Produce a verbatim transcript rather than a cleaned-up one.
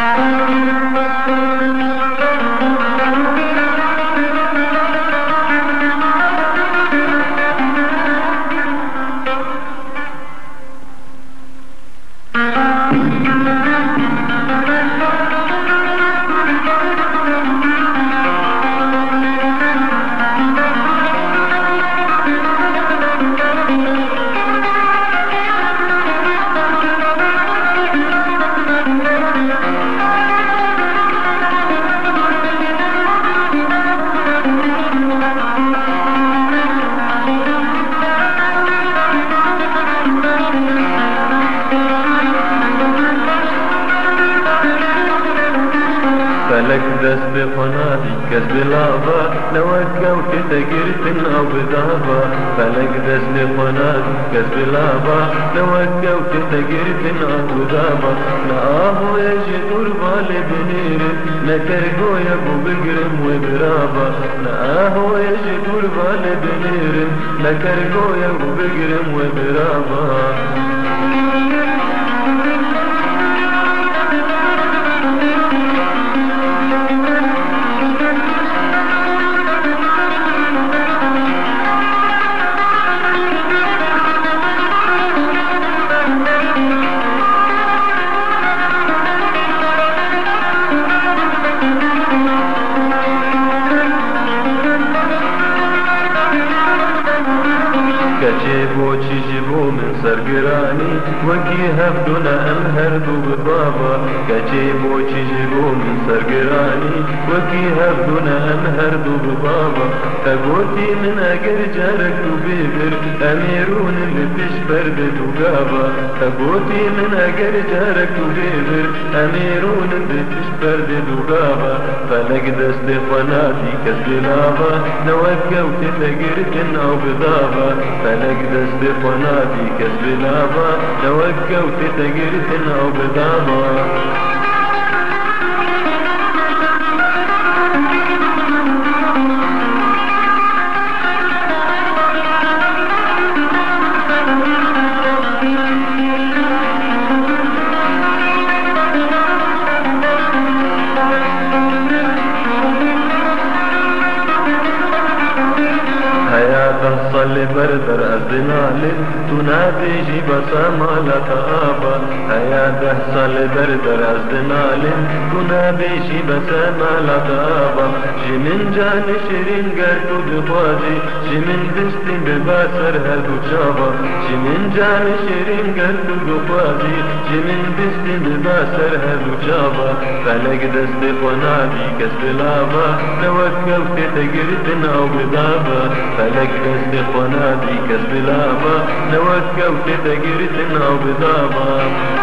فلك دست بقنادي كسب لعبة لو أكوت تجرت أو بضعبة. فلك دست بقنادي كسب لعبة لو أكوت تجرت أو بضعبة. نآهو يجي تربى لبنير نكرقو يبو بقرم وبرابة. نآهو يجي تربى لبنير نكرقو يبو بقرم وبرابة. كجيبو تجيبو من سرقراني وكي هفدنا أمهردو ببابا. كجيبو تجيبو من سرقراني وكي هفدنا أمهردو ببابا. تقوتي من أجر جارك بيبر أميرون اللي تشبر بدقابا. تقوتي من أجر جارك بيبر أميرون اللي تشبر بدقابا. فلك دست قنادي كسب لابا نوكوت تجرت أو بضابا. فلك دست قنادي كسب لابا نوكوت تجرت أو بضابا. صلي بردر أزنالي تنادي جيب سامالة آبا. هيا تحصل بردر أزنالي تنادي جيب سامالة آبا. جمن جاني شيرين قرتو بخواجي جمن دستي بباسر هدو جابا. جمن جاني شيرين قرتو بخواجي جمن دستي بباسر هدو جابا. فلك دستي قنادي كسب لابا نوكوت تجرت أو بضابا. فلك دستي قنادي كسب لابا نوكوت تجرت أو بضابا.